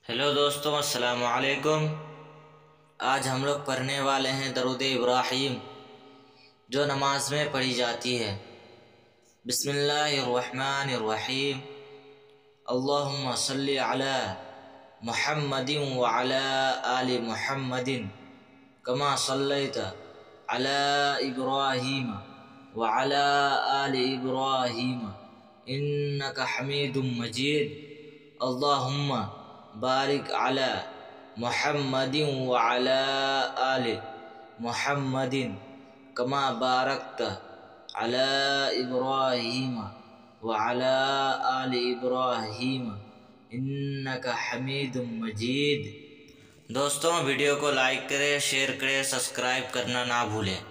Hello दोस्तों, अस्सलाम वालेकुम। आज हम लोग पढ़ने वाले हैं दरूद इब्राहीम, जो नमाज में पढ़ी जाती है। बिस्मिल्लाहिर्रहमानिर्रहीम। अल्लाहुम्मा सल्ली अला मुहम्मदिन व अला आलि मुहम्मदिन कमा सल्लैता अला इब्राहीम व अला आलि इब्राहीम इन्नका हमीदुम मजीद। अल्लाहुम्मा बारिक अला मुहम्मदिन व अला आलि मुहम्मदिन कमा बारकता अला इब्राहीम व अला आलि इब्राहीम इन्नका हमीदुम मजीद। दोस्तों, वीडियो को लाइक करें, शेयर करें, सब्सक्राइब करना ना भूलें।